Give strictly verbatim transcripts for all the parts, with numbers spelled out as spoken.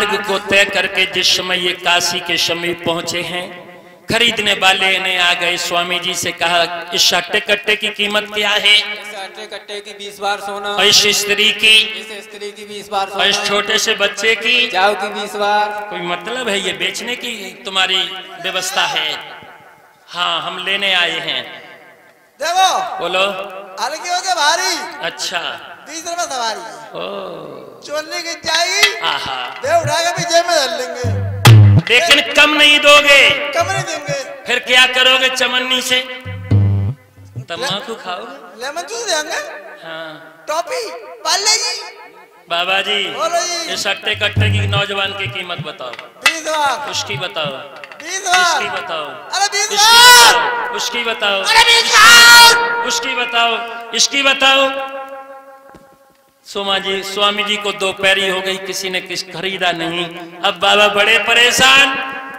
मार्ग को तय करके जिस समय ये काशी के समीप पहुंचे हैं, खरीदने वाले ने आ गए, स्वामी जी से कहा इस अट्टे कट्टे की कीमत क्या है? इस अट्टे कट्टे की बीस बार सोना। और इस स्त्री की? इस स्त्री की बीस बार सोना। और इस छोटे से बच्चे की? जाओ की बीस बार। कोई मतलब है ये बेचने की तुम्हारी व्यवस्था है? हाँ, हम लेने आए हैं। देखो बोलो। हल्की हो जाए भारी। अच्छा, बीस रुपए सवारी। ओ चोली की जाएगी। आहा, दे उठा के भी जेब में डाल लेंगे, लेकिन कम नहीं दोगे। कम नहीं देंगे। फिर क्या करोगे चमन्नी से? तम्बाकू खाओगे? लेमन जूस देंगे। हाँ। टॉफी पाले जी। बाबा जी, बोलो जी। इस अट्टे कट्टे की नौजवान की कीमत बताओ। बीस बार। उसकी बताओ। बीस बार। इसकी बताओ। अरे बीस इसकी बार। बताओ। उसकी बताओ। अरे बीस बार। उसकी बताओ। इसकी बताओ। सोमा जी, स्वामी जी को दो पैरी हो गई, किसी ने किस खरीदा नहीं। अब बाबा बड़े परेशान।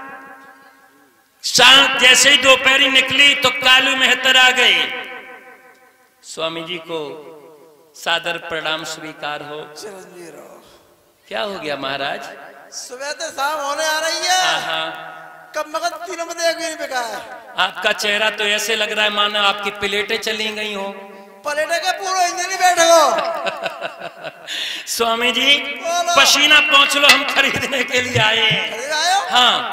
शाम जैसे ही दो पैरी निकली तो कालू मेहतर आ गए। स्वामी जी को सादर प्रणाम स्वीकार हो। चिरंजीव रहो। क्या हो गया महाराज? सुबह से शाम होने आ रही है। हाँ, कब मगन तीनों में देख भी नहीं बिका है। आपका चेहरा तो ऐसे लग रहा है मानो आपकी प्लेटें चली गई हो। पलेटे का पूरा इंजन ही बैठ गो। स्वामी जी, पसीना पहुंच लो, हम खरीदने के लिए आए हैं। हाँ,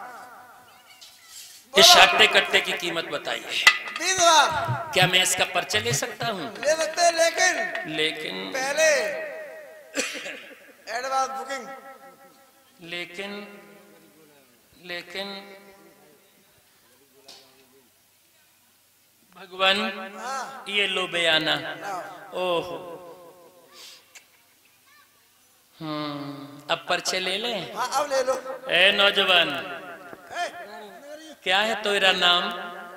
इस अट्टे कट्टे की कीमत बताइए। बीस बार। क्या मैं इसका पर्चा ले सकता हूँ? ले सकते हैं, लेकिन लेकिन पहले एडवांस बुकिंग। लेकिन लेकिन भगवान, हाँ। ये लो बयाना। ओहो, हम्म, अब पर्चे ले लें? हाँ, अब ले लो। ए नौजवान, क्या है तेरा नाम?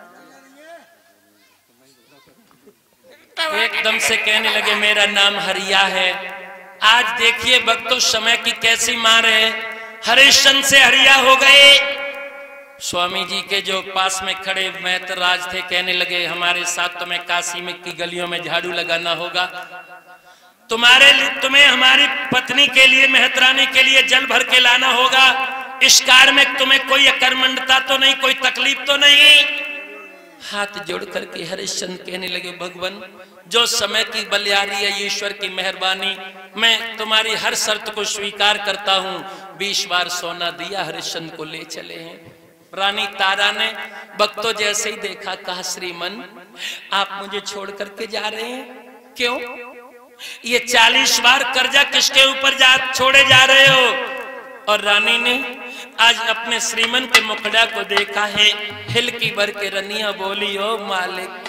एकदम से कहने लगे मेरा नाम हरिया है। आज देखिए भक्तों, समय की कैसी मार है। हरिश्चंद्र से हरिया हो गए। स्वामी जी के जो पास में खड़े मैतराज थे, कहने लगे हमारे साथ तुम्हें काशी में की गलियों में झाड़ू लगाना होगा। तुम्हारे लिए, तुम्हें हमारी पत्नी के लिए, मेहतरानी के लिए जल भर के लाना होगा। इस कार में तुम्हें कोई अकर्मण्यता तो नहीं, कोई तकलीफ तो नहीं? हाथ जोड़ करके हरिश्चंद्र कहने लगे भगवान, जो समय की बलियारी है, ईश्वर की मेहरबानी, मैं तुम्हारी हर शर्त को स्वीकार करता हूँ। बीस बार सोना दिया, हरिश्चंद्र को ले चले हैं। रानी तारा ने भक्तों जैसे ही देखा, कहा श्रीमन आप मुझे छोड़ करके जा रहे हैं? क्यों? ये चालीस बार कर्जा किसके ऊपर जा छोड़े जा रहे हो? और रानी ने आज अपने श्रीमन के मुखड़ा को देखा है, हिलकी भर के रनिया बोली, ओ मालिक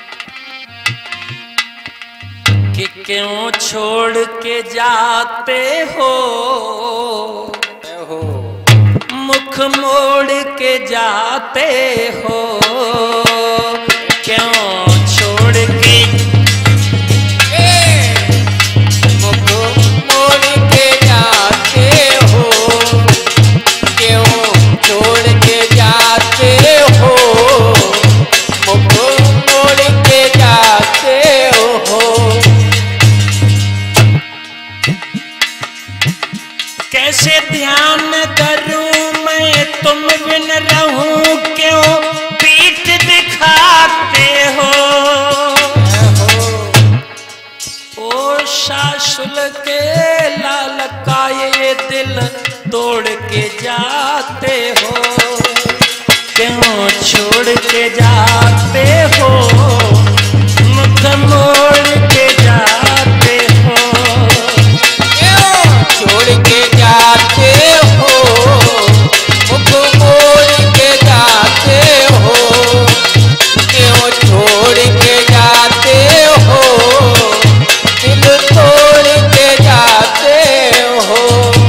कि क्यों छोड़ के जाते हो, मुख मोड़ के जाते हो, क्यों छोड़ के मुख मोड़ के जाते हो, क्यों छोड़ के जाते हो, मुख मोड़ के जाते हो। कैसे ध्यान करूं मैं तुम बिन रहूं, क्यों पीठ दिखाते हो, ओ सासुल के लाल का ये दिल तोड़ के जाते हो, क्यों छोड़ के जाते हो, मुख मोड़ के जाते हो, क्यों छोड़ के जाते हो, मुख मोड़ के जाते हो, क्यों छोड़ के जाते हो, दिल तोड़ के जाते हो।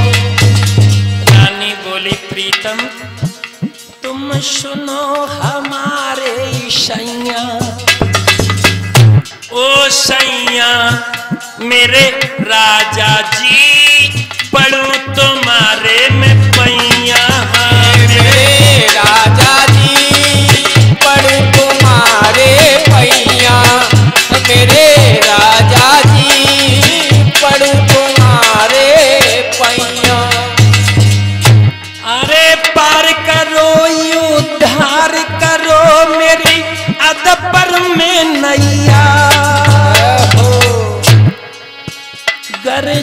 रानी बोली प्रीतम तुम सुनो हमारे सैया, ओ सैया मेरे राजा जी, पढ़ू तुम्हारे में पैया, मेरे राजा जी पढ़ू तुम्हारे पैया, मेरे राजा जी पढ़ू तुम्हारे पैया।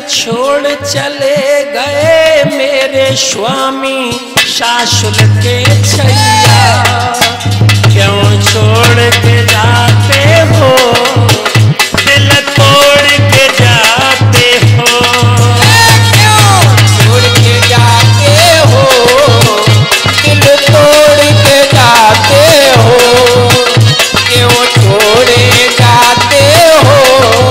छोड़ चले गए मेरे स्वामी सासुल के छैया, क्यों छोड़ के जाते हो दिल तोड़ के जाते हो, क्यों छोड़ के जाते हो दिल तोड़ के जाते हो, क्यों छोड़े जाते हो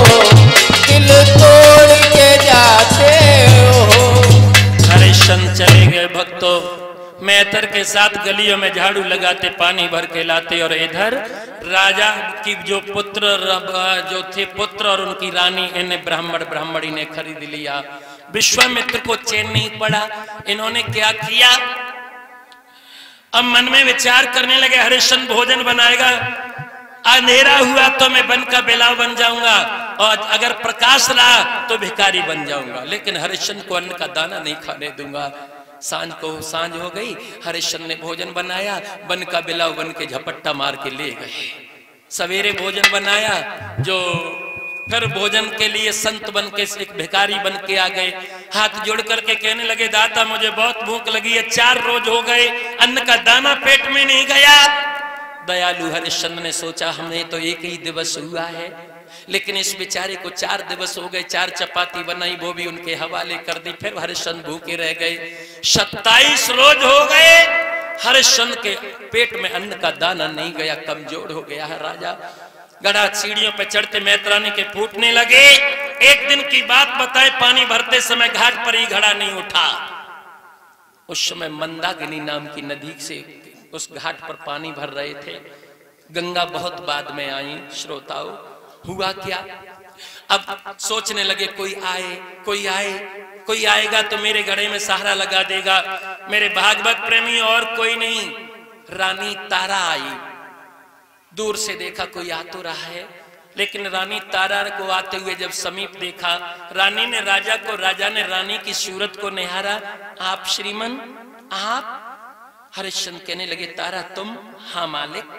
दिल तोड़ के जाते हो। हरिश्चंद्र चले गए भक्तों, मेहतर के साथ गलियों में झाड़ू लगाते, पानी भर के लाते, और इधर राजा की जो पुत्र जो थे पुत्र और उनकी रानी, इन्हें ब्राह्मण ब्राह्मणी ने खरीद लिया। विश्वामित्र को चैन नहीं पड़ा, इन्होंने क्या किया, अब मन में विचार करने लगे हरिश्चंद्र भोजन बनाएगा, अंधेरा हुआ तो मैं वन का बेलाव बन जाऊंगा, और अगर प्रकाश रहा तो भिखारी बन जाऊंगा, लेकिन हरिश्चंद्र को अन्न का दाना नहीं खाने दूंगा। सांझ को सांझ हो गई, हरिश्चंद्र ने भोजन बनाया, वन का बिलाव बन के झपट्टा मार के ले गए। सवेरे भोजन बनाया, जो फिर भोजन के लिए संत बन के एक भिखारी बन के आ गए, हाथ जोड़ करके कहने लगे दाता मुझे बहुत भूख लगी है, चार रोज हो गए अन्न का दाना पेट में नहीं गया। दयालु हरिश्चंद्र ने सोचा हमने तो एक ही दिवस हुआ है, लेकिन इस बेचारे को चार दिवस हो गए, चार चपाती बनाई वो भी उनके हवाले कर दी, फिर हरिश्चंद्र भूखे रह गए। सत्ताईस रोज हो गए, हरिश्चंद्र के पेट में अन्न का दाना नहीं गया, कमजोर हो गया है राजा। गड़ा सीढ़ियों पे चढ़ते मैत्रानी के फूटने लगे। एक दिन की बात बताए, पानी भरते समय घाट पर ही घड़ा नहीं उठा। उस समय मंदाकिनी नाम की नदी से उस घाट पर पानी भर रहे थे, गंगा बहुत बाद में आई। श्रोताओं, हुआ क्या, अब सोचने लगे कोई आए कोई आए कोई आएगा तो मेरे घड़े में सहारा लगा देगा, मेरे भागवत प्रेमी और कोई नहीं। रानी तारा आई, दूर से देखा कोई आ तो रहा है, लेकिन रानी तारा को आते हुए जब समीप देखा, रानी ने राजा को, राजा ने रानी की सूरत को निहारा। आप श्रीमन, आप? हरिश्चंद्र कहने लगे तारा तुम? हाँ मालिक।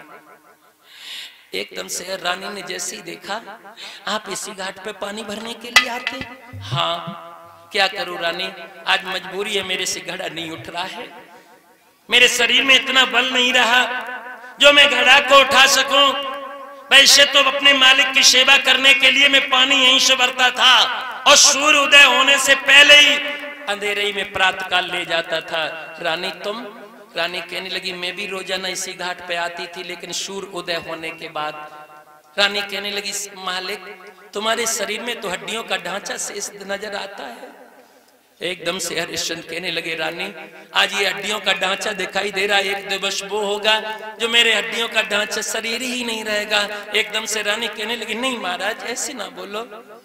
एकदम से रानी ने जैसे ही देखा, आप इसी घाट पे पानी भरने के लिए आते? हाँ। क्या करूं रानी, आज मजबूरी है, मेरे से घड़ा नहीं उठ रहा है, मेरे शरीर में इतना बल नहीं रहा जो मैं घड़ा को उठा सकूं। वैसे तो अपने मालिक की सेवा करने के लिए मैं पानी यहीं से भरता था, और सूर्य उदय होने से पहले ही अंधेरे ही में प्रातःकाल ले जाता था। रानी तुम? रानी कहने लगी मैं भी रोजाना इसी घाट पे आती थी, लेकिन सूर्य उदय होने के बाद। रानी कहने लगी मालिक तुम्हारे शरीर में तो हड्डियों का ढांचा शेष नजर आता है। एकदम से हरिश्चंद्र कहने लगे रानी आज ये हड्डियों का ढांचा दिखाई दे रहा है, एक दिवस वो होगा जो मेरे हड्डियों का ढांचा शरीर ही नहीं रहेगा। एकदम से रानी कहने लगी नहीं महाराज ऐसे ना बोलो,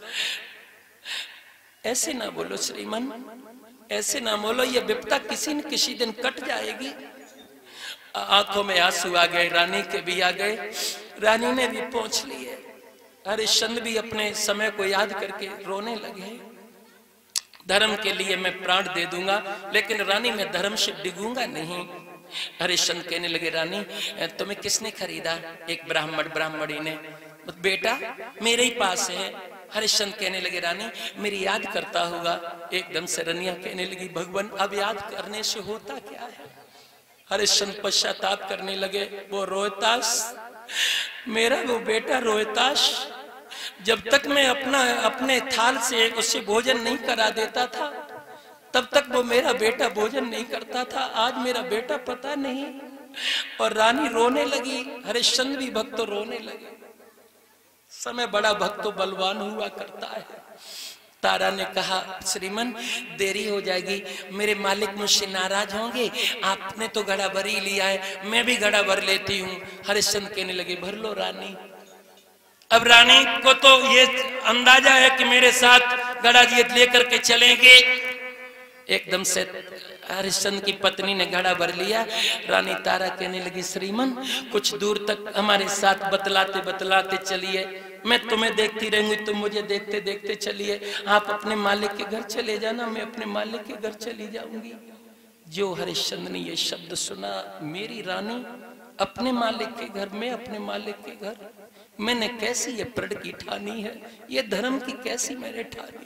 ऐसे ना बोलो श्रीमन, ऐसे ना बोलो, ये विपदा किसी न किसी दिन कट जाएगी। आंखों में आंसू आ गए, रानी के भी आ गए, रानी ने भी पहुंच लिए। हरिश्चंद्र भी अपने समय को याद करके रोने लगे। धर्म के लिए मैं प्राण दे दूंगा, लेकिन रानी मैं धर्म से डिगूंगा नहीं। हरिश्चंद्र कहने लगे रानी तुम्हें किसने खरीदा? एक ब्राह्मण ब्राह्मणी ने। बेटा मेरे ही पास है। हरिश्चंद्र कहने लगे रानी मेरी याद करता होगा। एकदम से रनिया कहने लगी भगवान अब याद करने से होता क्या है? हरिश्चंद्र पश्चाताप करने लगे, वो रोहतास, मेरा वो बेटा रोहतास, जब तक मैं अपना अपने थाल से उससे भोजन नहीं करा देता था तब तक वो मेरा बेटा भोजन नहीं करता था। आज मेरा बेटा पता नहीं। और रानी रोने लगी, हरिश्चंद्र भी भक्त रोने लगे। समय बड़ा भक्त बलवान हुआ करता है। तारा ने कहा श्रीमन देरी हो जाएगी, मेरे मालिक मुझसे नाराज होंगे, आपने तो घड़ा भर ही लिया है, मैं भी घड़ा भर लेती हूँ। हरिश्चंद्र कहने लगे भर लो रानी। अब रानी को तो ये अंदाजा है कि मेरे साथ घड़ा ये लेकर के चलेंगे। एकदम से हरिश्चंद्र की पत्नी ने घड़ा भर लिया। रानी तारा कहने लगी श्रीमन कुछ दूर तक हमारे साथ बतलाते बतलाते चलिए, मैं तुम्हें देखती रहूंगी, तुम मुझे देखते देखते चलिए। आप अपने मालिक के घर चले जाना, मैं अपने मालिक के घर चली जाऊंगी। जो हरिश्चंद्र ने ये शब्द सुना, मेरी रानी अपने मालिक के घर में, अपने मालिक के घर, मैंने कैसी ये प्रण की ठानी है, ये धर्म की कैसी मैंने ठानी।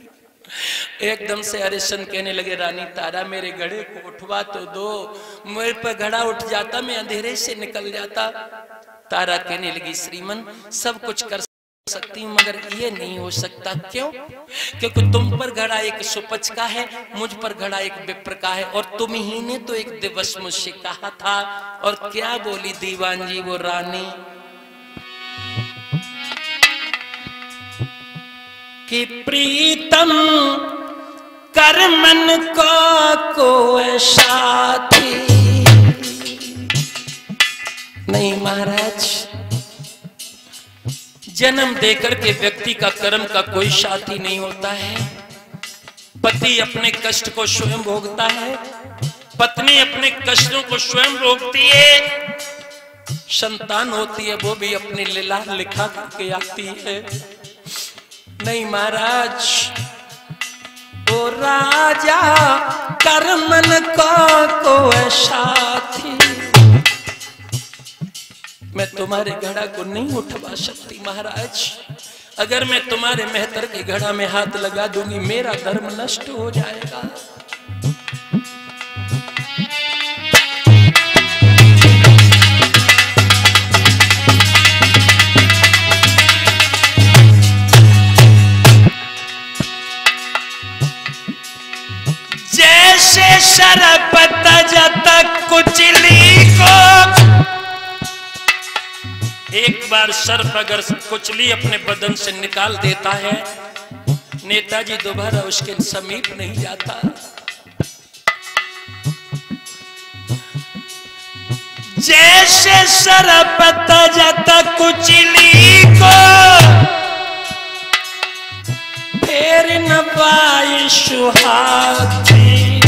एकदम से हरिश्चंद्र कहने लगे, रानी तारा मेरे घड़े को उठवा तो दो, मेरे पर घड़ा उठ जाता मैं अंधेरे से निकल जाता। तारा कहने लगी, श्रीमन सब कुछ कर सकती हूँ मगर ये नहीं हो सकता। क्यों? क्योंकि तुम पर घड़ा एक सुपच का है, मुझ पर घड़ा एक विप्र का है, और तुम ही ने तो एक दिवस मुझसे कहा था। और क्या बोली दीवान जी वो रानी कि प्रीतम कर मन को कोई साथी नहीं। महाराज, जन्म देकर के व्यक्ति का कर्म का कोई साथी नहीं होता है। पति अपने कष्ट को स्वयं भोगता है, पत्नी अपने कष्टों को स्वयं भोगती है, संतान होती है वो भी अपनी लीला लिखा करके आती है। नहीं महाराज, ओ राजा कर मन को कोई साथी, मैं तुम्हारे घड़ा को नहीं उठवा सकती। महाराज, अगर मैं तुम्हारे मेहतर के घड़ा में हाथ लगा दूंगी मेरा धर्म नष्ट हो जाएगा। जैसे शरपत जतक कुचली को, एक बार सर्प अगर कुचली अपने बदन से निकाल देता है, नेताजी दोबारा उसके समीप नहीं जाता। जैसे सर्प तजता कुचली को, फेर न पाए सुहाती।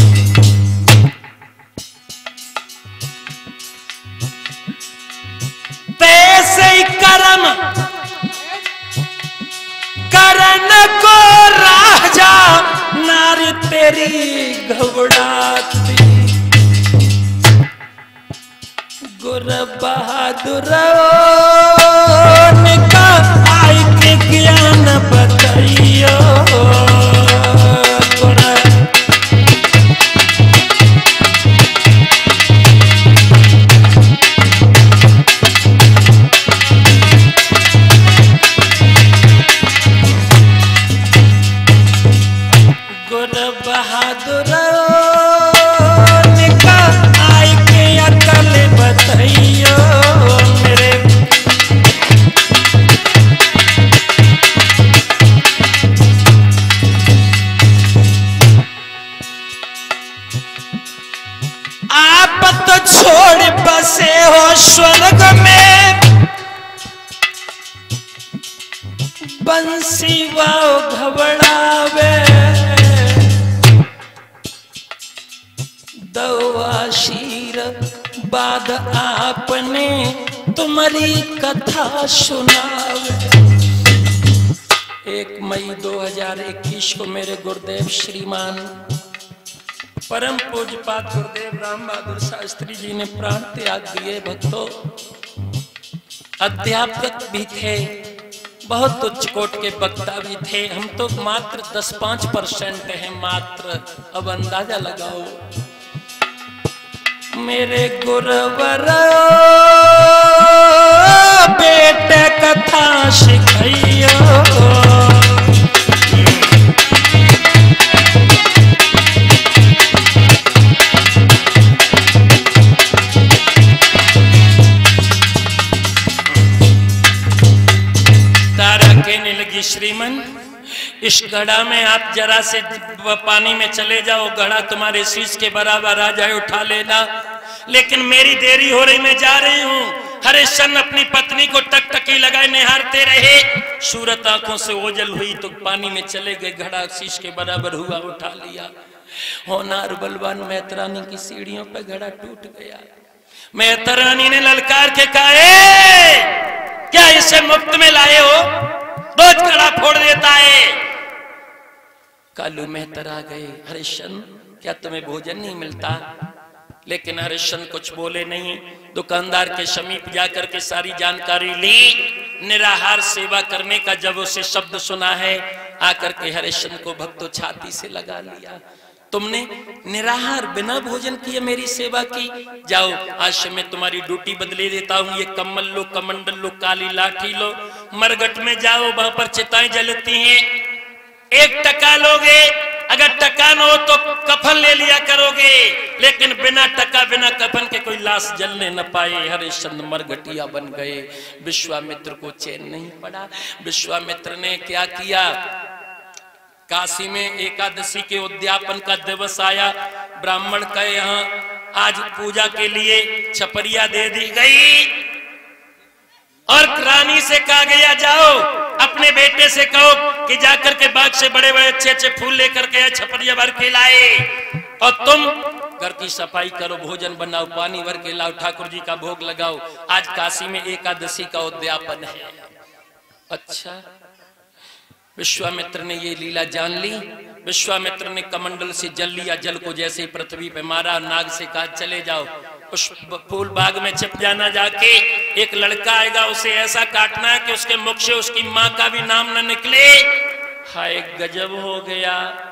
तैसे ही कर्म करन को राजा, नारी तेरी घबराती। गुर बहादुर का आई के ज्ञान बताइयो। छोड़ बसे हो स्वर्ग में, बंसी वाओ घबरावे। दवा शीर बाद आपने तुम्हारी कथा सुनावे। एक मई दो हजार इक्कीस को मेरे गुरुदेव श्रीमान परम पूज्यपाद गुरुदेव राम बहादुर शास्त्री जी ने प्राण त्याग दिए। भक्तों, अध्यापक भी थे, बहुत उच्च कोट के वक्ता भी थे। हम तो मात्र दस पांच परसेंट हैं मात्र। अब अंदाजा लगाओ। मेरे गुरुवर बेटे कथा सिखाइयो। कहने लगी, श्रीमन इस घड़ा में आप जरा से पानी में चले जाओ, घड़ा तुम्हारे शीश के बराबर आ जाए, उठा लेना। लेकिन मेरी देरी हो रही, मैं जा रही हूँ। हरिश्चंद्र अपनी पत्नी को टकटकी लगाए निहारते रहे। सूरत आंखों से ओझल हुई तो पानी में चले गए। घड़ा शीश के बराबर हुआ, उठा लिया। होनार बलवान मेहतरानी की सीढ़ियों पर घड़ा टूट गया। मेहतरानी ने ललकार के कहा, क्या इसे मुफ्त में लाए हो? रोज घड़ा फोड़ देता है। कालू मेहतर आ गए, हरिश्चंद्र क्या तुम्हें भोजन नहीं मिलता? लेकिन हरिश्चंद्र कुछ बोले नहीं। दुकानदार के समीप जाकर के सारी जानकारी ली। निराहार सेवा करने का जब उसे शब्द सुना है, आकर के हरिश्चंद्र को भक्तों छाती से लगा लिया। तुमने निराहार बिना भोजन किए मेरी सेवा की, जाओ आज से मैं तुम्हारी ड्यूटी बदले देता हूँ। ये कम्बल लो, कमंडल लो, काली लाठी लो, मरघट में जाओ, वहां पर चिताएं जलती हैं। एक टका लोगे, अगर टका न हो तो कफन ले लिया करोगे, लेकिन बिना टका बिना कफन के कोई लाश जलने न पाए। हरिश्चंद्र मरघटिया बन गए। विश्वामित्र को चैन नहीं पड़ा। विश्वामित्र ने क्या किया, काशी में एकादशी के उद्यापन का दिवस आया। ब्राह्मण का यहाँ आज पूजा के लिए छपरिया दे दी गई और रानी से कहा गया जाओ अपने बेटे से कहो कि जाकर के बाग से बड़े बड़े अच्छे अच्छे फूल लेकर के छपरिया भर के लाए और तुम घर की सफाई करो, भोजन बनाओ, पानी भर के लाओ, ठाकुर जी का भोग लगाओ। आज काशी में एकादशी का उद्यापन है। अच्छा, विश्वामित्र ने ये लीला जान ली। विश्वामित्र ने कमंडल से जल लिया, जल को जैसे पृथ्वी पे मारा, नाग से कहा चले जाओ उस फूल बाग में छिप जाना, जाके एक लड़का आएगा उसे ऐसा काटना है कि उसके मुख से उसकी माँ का भी नाम न निकले। हाय गजब हो गया।